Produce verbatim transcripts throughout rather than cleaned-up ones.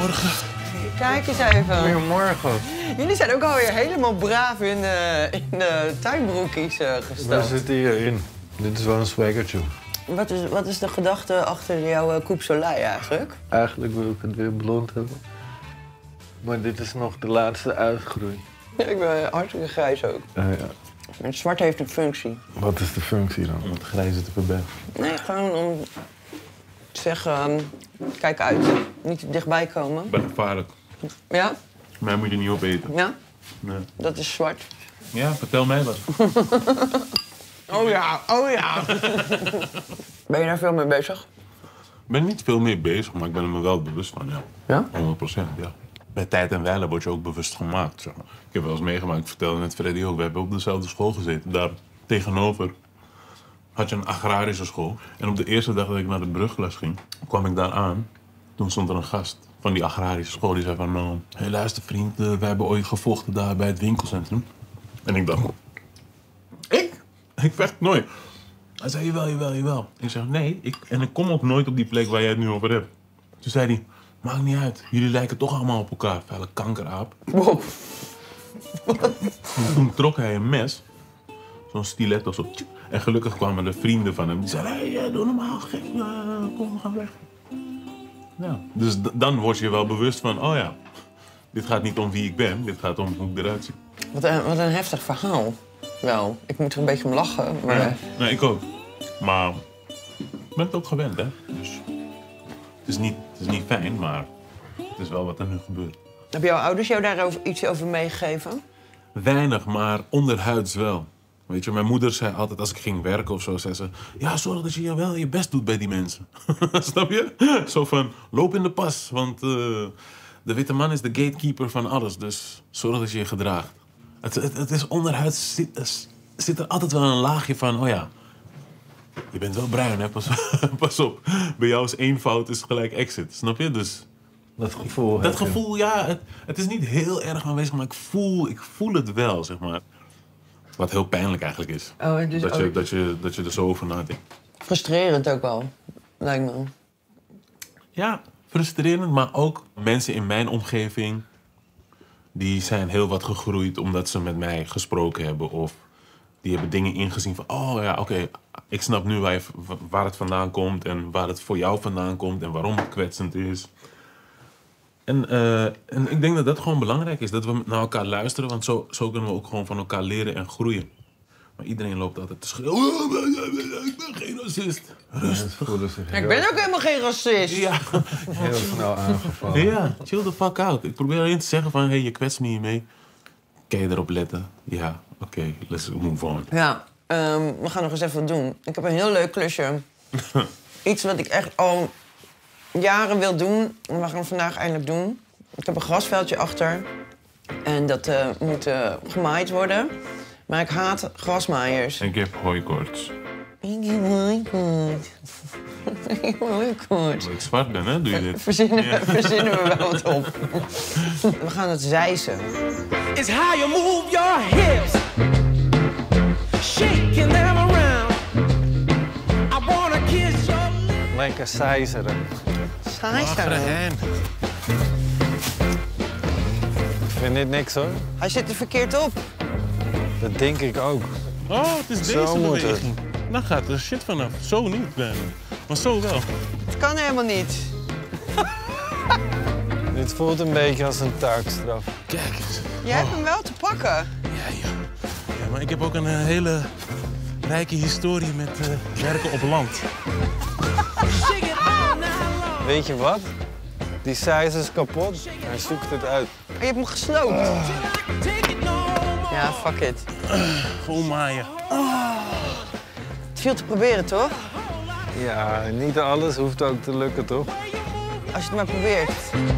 Goedemorgen. Kijk eens even. Goedemorgen. Jullie zijn ook alweer helemaal braaf in de, in de tuinbroekies uh, gestopt. We zitten hierin. Dit is wel een swaggertje. Wat is, wat is de gedachte achter jouw uh, coupe soleil eigenlijk? Eigenlijk wil ik het weer blond hebben. Maar dit is nog de laatste uitgroei. Ja, ik ben hartstikke grijs ook. Uh, ja. Het zwart heeft een functie. Wat is de functie dan? Om het grijze te verbergen? Nee, gewoon om te zeggen, um, kijk uit. Niet te dichtbij komen. Ik ben gevaarlijk. Ja? Mij moet je niet opeten. Ja? Nee. Dat is zwart. Ja, vertel mij wat. Oh ja, oh ja. Ben je daar veel mee bezig? Ik ben niet veel mee bezig, maar ik ben er me wel bewust van, ja. Ja? honderd procent, ja. Bij tijd en wijle word je ook bewust gemaakt, zeg maar. Ik heb wel eens meegemaakt, ik vertelde net Freddy ook, we hebben op dezelfde school gezeten. Daar tegenover had je een agrarische school. En op de eerste dag dat ik naar de brugles ging, kwam ik daar aan. Toen stond er een gast van die agrarische school, die zei van... Hé, hey, luister vriend, uh, wij hebben ooit gevochten daar bij het winkelcentrum. En ik dacht... Ik? Ik vecht nooit. Hij zei, jawel, jawel, jawel. Ik zeg, nee, ik, en ik kom ook nooit op die plek waar jij het nu over hebt. Toen zei hij, maakt niet uit, jullie lijken toch allemaal op elkaar, vuile kankeraap. Wow. En toen trok hij een mes, zo'n stiletto, zo. En gelukkig kwamen de vrienden van hem. Die zeiden, hé, hey, doe normaal, gek, uh, kom, we gaan weg. Ja. Dus d- dan word je wel bewust van, oh ja, dit gaat niet om wie ik ben, dit gaat om hoe ik eruit zie. Wat een, wat een heftig verhaal. Wel, ik moet er een beetje om lachen, maar... Ja. Nee, ik ook. Maar ik ben het ook gewend, hè. Dus het is niet, het is niet fijn, maar het is wel wat er nu gebeurt. Hebben jouw ouders jou daar over, iets over meegegeven? Weinig, maar onderhuids wel. Weet je, mijn moeder zei altijd als ik ging werken of zo, zei ze... Ja, zorg dat je wel je best doet bij die mensen. Snap je? Zo van, loop in de pas, want uh, de witte man is de gatekeeper van alles. Dus zorg dat je je gedraagt. Het, het, het is onderhuids, zit, zit er altijd wel een laagje van, oh ja... Je bent wel bruin, hè? Pas, pas op. Bij jou is één fout is gelijk exit, snap je? Dus... Dat gevoel. Dat gevoel, ja, het, het is niet heel erg aanwezig, maar ik voel, ik voel het wel, zeg maar. Wat heel pijnlijk eigenlijk is. Oh, dus dat, je, ook... dat, je, dat je er zo over nadenkt. Frustrerend ook wel, lijkt me. Ja, frustrerend, maar ook mensen in mijn omgeving... die zijn heel wat gegroeid omdat ze met mij gesproken hebben. Of die hebben dingen ingezien van... oh ja, oké, okay, ik snap nu waar, je, waar het vandaan komt... en waar het voor jou vandaan komt en waarom het kwetsend is. En, uh, en ik denk dat dat gewoon belangrijk is, dat we naar elkaar luisteren... want zo, zo kunnen we ook gewoon van elkaar leren en groeien. Maar iedereen loopt altijd te schreeuwen... Oh, ik ben geen racist. Rustig. Ja, ik ben ook helemaal geen racist. Ja. Heel snel aangevallen. Ja, chill the fuck out. Ik probeer alleen te zeggen van... hé, hey, je kwetst me hiermee. Kan je erop letten? Ja, oké, okay, let's move on. Ja, um, we gaan nog eens even wat doen. Ik heb een heel leuk klusje. Iets wat ik echt al... jaren wil doen. En we gaan het vandaag eindelijk doen. Ik heb een grasveldje achter. En dat uh, moet uh, gemaaid worden. Maar ik haat grasmaaiers. En ik heb hooikoorts. Ik heb hooikoorts. Ik heb hooikoorts. Omdat ik zwart ben, hè? Doe je dit? Verzinnen, ja. verzinnen we wel wat op. We gaan het zeisen. It's how you move your hips. Shaking them around. I wanna kiss your lips. Lekker zeizeren. Zeisen? Ik vind dit niks hoor. Hij zit er verkeerd op. Dat denk ik ook. Oh, het is Zo deze moet beweging. Dan gaat er shit vanaf. Zo niet, bijna. Maar zo wel. Het kan helemaal niet. Dit voelt een beetje als een taakstraf. Kijk eens. Jij hebt hem wel te pakken. Ja, ja. Ja, maar ik heb ook een uh, hele rijke historie met uh, werken op land. Weet je wat? Die size is kapot. Hij zoekt het uit. Oh, je hebt hem gesloopt. Uh. Ja, fuck it. Uh, gewoon maaien. Oh. Het viel te proberen, toch? Ja, niet alles hoeft ook te lukken, toch? Als je het maar probeert.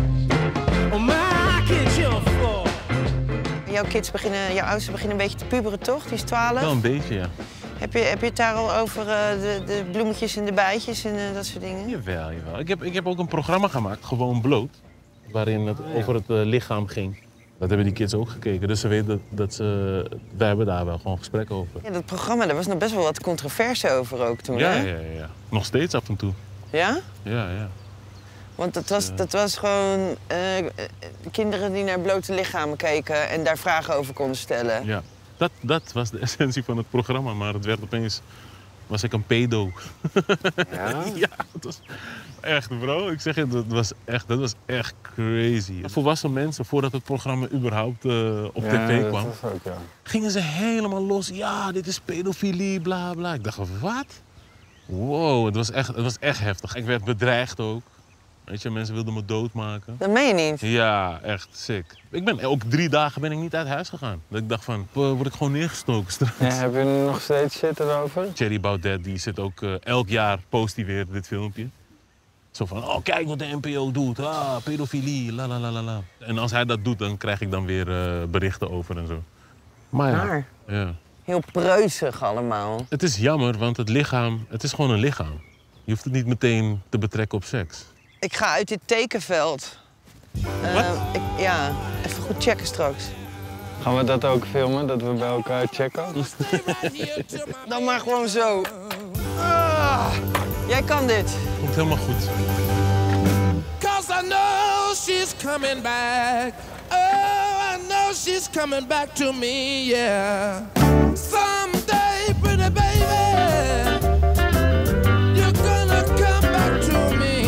Jouw kids beginnen, jouw ouders beginnen een beetje te puberen, toch? Die is twaalf. Wel een beetje, ja. Heb je, heb je het daar al over uh, de, de bloemetjes en de bijtjes en uh, dat soort dingen? Jawel, jawel. Ik heb, ik heb ook een programma gemaakt, Gewoon Bloot. Waarin het over het uh, lichaam ging. Dat hebben die kids ook gekeken. Dus ze weten dat, dat ze... Wij hebben daar wel gewoon gesprekken over. Ja, dat programma, daar was nog best wel wat controverse over ook toen, ja, hè? Ja, ja, ja. Nog steeds af en toe. Ja? Ja, ja. Want dat was, dat was gewoon uh, kinderen die naar blote lichamen keken en daar vragen over konden stellen. Ja, dat, dat was de essentie van het programma, maar het werd opeens... was ik een pedo. Ja? Ja, dat was echt, bro. Ik zeg je, dat was echt, dat was echt crazy. Volwassen mensen, voordat het programma überhaupt uh, op Ja, tv dat kwam... was ook, ja. gingen ze helemaal los. Ja, dit is pedofilie, bla bla. Ik dacht, wat? Wow, het was echt, het was echt heftig. Ik werd bedreigd ook. Weet je, mensen wilden me doodmaken. Dat meen je niet. Ja, echt sick. Ik ben ook drie dagen ben ik niet uit huis gegaan. Dat ik dacht van, word ik gewoon neergestoken straks. Ja, heb je nu nog steeds shit erover? Thierry Baudet, die zit ook uh, elk jaar post hij weer dit filmpje. Zo van, oh kijk wat de N P O doet, ah, pedofilie, la la la la la. En als hij dat doet, dan krijg ik dan weer uh, berichten over en zo. Maar ja, Raar. ja. Heel preuzig allemaal. Het is jammer, want het lichaam, het is gewoon een lichaam. Je hoeft het niet meteen te betrekken op seks. Ik ga uit dit tekenveld. Uh, Wat? Ik, ja, even goed checken straks. Gaan we dat ook filmen, dat we bij elkaar checken? Dan maar gewoon zo. Ah, jij kan dit. Komt helemaal goed. Cause I know she's coming back. Oh, I know she's coming back to me, yeah. Someday, pretty baby, you're gonna come back to me.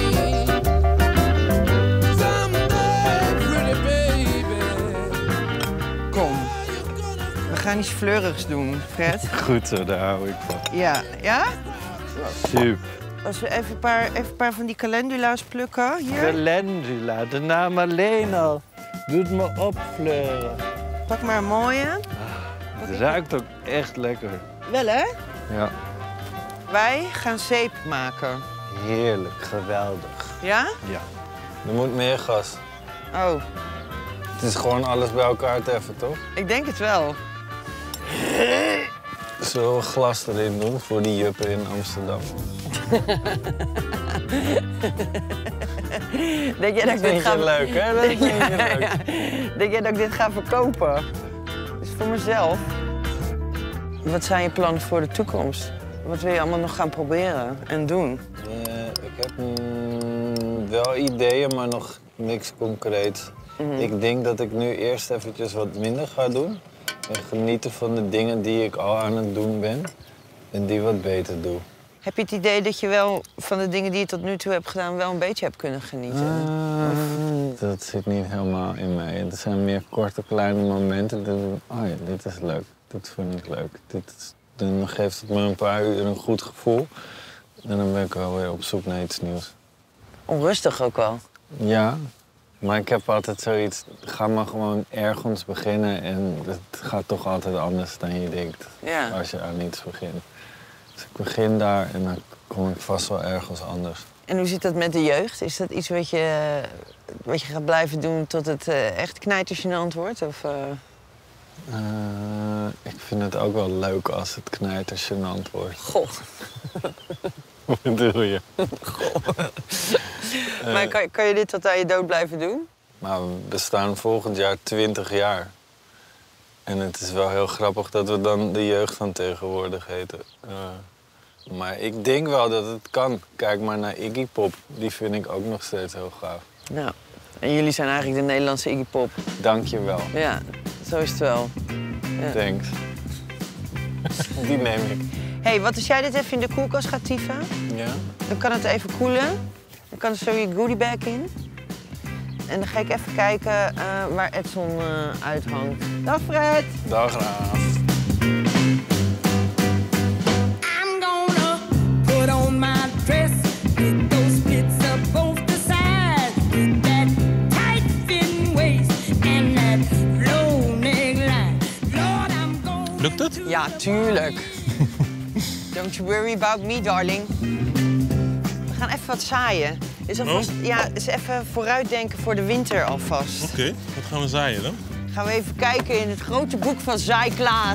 Someday, pretty baby. Kom, we gaan iets fleurigs doen, Fred. Goed zo, daar hou ik van. Ja, ja? Super. Als we even een paar, even een paar van die calendula's plukken, hier. Calendula, de naam alleen al. Doet me opfleuren. Pak maar een mooie. Het ruikt ook echt lekker. Wel, hè? Ja. Wij gaan zeep maken. Heerlijk, geweldig. Ja? Ja. Er moet meer gas. Oh, Het is gewoon alles bij elkaar te even, toch? ik denk het wel. Zullen we glas erin doen voor die juppen in Amsterdam? Denk jij dat ik dit Vind ga... je leuk, hè? Dat vind je leuk. Denk jij dat ik dit ga verkopen? Dat is voor mezelf. Wat zijn je plannen voor de toekomst? Wat wil je allemaal nog gaan proberen en doen? Eh, ik heb mm, wel ideeën, maar nog niks concreets. Ik denk dat ik nu eerst eventjes wat minder ga doen. En genieten van de dingen die ik al aan het doen ben. En die wat beter doe. Heb je het idee dat je wel van de dingen die je tot nu toe hebt gedaan wel een beetje hebt kunnen genieten? Ah, dat zit niet helemaal in mij. Het zijn meer korte, kleine momenten. Dat, oh ja, dit is leuk. Dit vind ik leuk. Dit is, dan geeft het me een paar uur een goed gevoel. En dan ben ik wel weer op zoek naar iets nieuws. Onrustig ook wel. Ja, maar ik heb altijd zoiets. Ga maar gewoon ergens beginnen en het gaat toch altijd anders dan je denkt. Ja. Als je aan iets begint. Dus ik begin daar en dan kom ik vast wel ergens anders. En hoe zit dat met de jeugd? Is dat iets wat je, wat je gaat blijven doen tot het uh, echt knijtergênant wordt? Of, uh... Uh, ik vind het ook wel leuk als het knijtergênant wordt. Goh. Wat bedoel je? Maar kan, kan je dit tot aan je dood blijven doen? Maar we bestaan volgend jaar twintig jaar. En het is wel heel grappig dat we dan de jeugd van tegenwoordig heten. Uh, maar ik denk wel dat het kan. Kijk maar naar Iggy Pop. Die vind ik ook nog steeds heel gaaf. Nou, en jullie zijn eigenlijk de Nederlandse Iggy Pop. Dank je wel. Ja, zo is het wel. Ja. Thanks. Die neem ik. Hé, hey, wat als jij dit even in de koelkast gaat tieven? Ja? Dan kan het even koelen. Dan kan er zo je goodiebag in. En dan ga ik even kijken uh, waar Edson uh, uithangt. Dag Fred! Dag Raaf. I'm gonna put on my dress with those splits up both the sides, with that tight fit waist and that low neckline. Lord, I'm gonna. Lukt het? Ja, tuurlijk. Don't you worry about me, darling. We gaan even wat zaaien. Dus alvast, Oh? ja, dus even vooruitdenken voor de winter alvast. Oké, okay, wat gaan we zaaien dan? Gaan we even kijken in het grote boek van Zaai Klaas.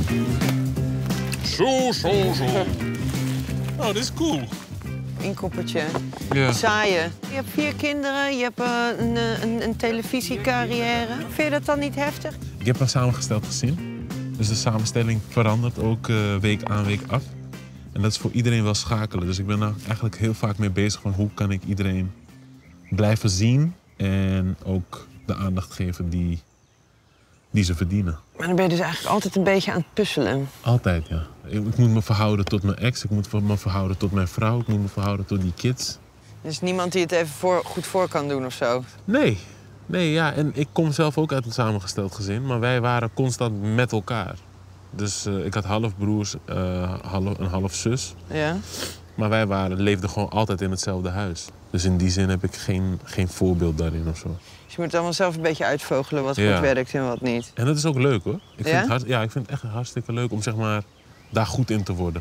Zo, zo, zo. Oh, dit is cool. Inkoppertje. Ja. Zaaien. Je hebt vier kinderen, je hebt uh, een, een, een televisiecarrière. Vind je dat dan niet heftig? Ik heb een samengesteld gezin. Dus de samenstelling verandert ook uh, week aan week af. En dat is voor iedereen wel schakelen. Dus ik ben daar eigenlijk heel vaak mee bezig van hoe kan ik iedereen blijven zien en ook de aandacht geven die, die ze verdienen. Maar dan ben je dus eigenlijk altijd een beetje aan het puzzelen. Altijd, ja. Ik, ik moet me verhouden tot mijn ex, ik moet me verhouden tot mijn vrouw, ik moet me verhouden tot die kids. Er is niemand die het even voor, goed voor kan doen of zo? Nee, nee, ja. En ik kom zelf ook uit een samengesteld gezin, maar wij waren constant met elkaar. Dus uh, ik had halfbroers, uh, half, een half zus. Ja. Maar wij waren, leefden gewoon altijd in hetzelfde huis. Dus in die zin heb ik geen, geen voorbeeld daarin of zo. Dus je moet allemaal zelf een beetje uitvogelen wat Ja. goed werkt en wat niet. En dat is ook leuk, hoor. Ik Ja? vind het hart, ja, ik vind het echt hartstikke leuk om zeg maar, daar goed in te worden.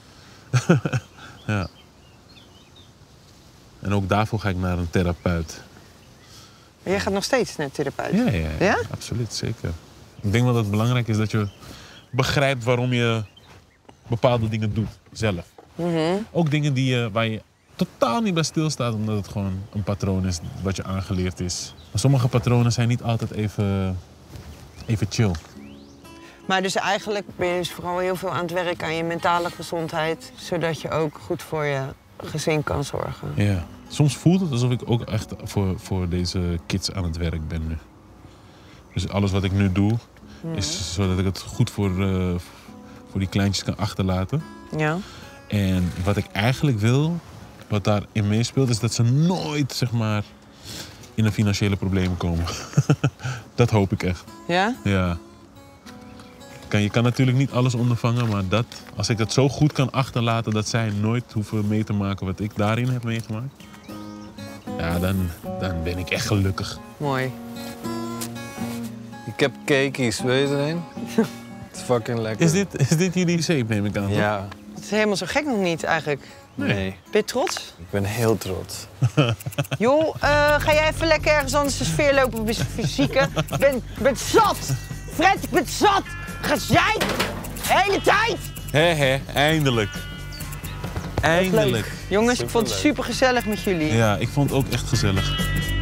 Ja. En ook daarvoor ga ik naar een therapeut. Maar jij gaat nog steeds naar de therapeut? Ja, ja, ja, Ja? absoluut, zeker. Ik denk wel dat het belangrijk is dat je begrijpt waarom je bepaalde dingen doet, zelf. Mm-hmm. Ook dingen die je, waar je totaal niet bij stilstaat, omdat het gewoon een patroon is wat je aangeleerd is. Maar sommige patronen zijn niet altijd even, even chill. Maar dus eigenlijk ben je dus vooral heel veel aan het werk aan je mentale gezondheid, zodat je ook goed voor je gezin kan zorgen. Ja. Soms voelt het alsof ik ook echt voor, voor deze kids aan het werk ben nu. Dus alles wat ik nu doe, is zodat ik het goed voor, uh, voor die kleintjes kan achterlaten. Ja. En wat ik eigenlijk wil, wat daarin meespeelt, is dat ze nooit, zeg maar, in een financiële problemen komen. Dat hoop ik echt. Ja? Ja. Kan, je kan natuurlijk niet alles ondervangen, maar dat, als ik dat zo goed kan achterlaten dat zij nooit hoeven mee te maken wat ik daarin heb meegemaakt, ja, dan, dan ben ik echt gelukkig. Mooi. Ik heb cakeys, weet je er een? Het is fucking lekker. Is dit, is dit jullie zeep, neem ik aan? toch? Ja, Het is helemaal zo gek nog niet eigenlijk. nee. Ben je trots? Ik ben heel trots. Joh, eh, ga jij even lekker ergens anders de sfeer lopen bij fysieke? Ik ben, ik ben zat! Fred, ik ben zat! Gezeik! De hele tijd! Hé, hé, eindelijk. Eindelijk. Jongens, ik vond het Superleuk. super gezellig met jullie. Ja, ik vond het ook echt gezellig.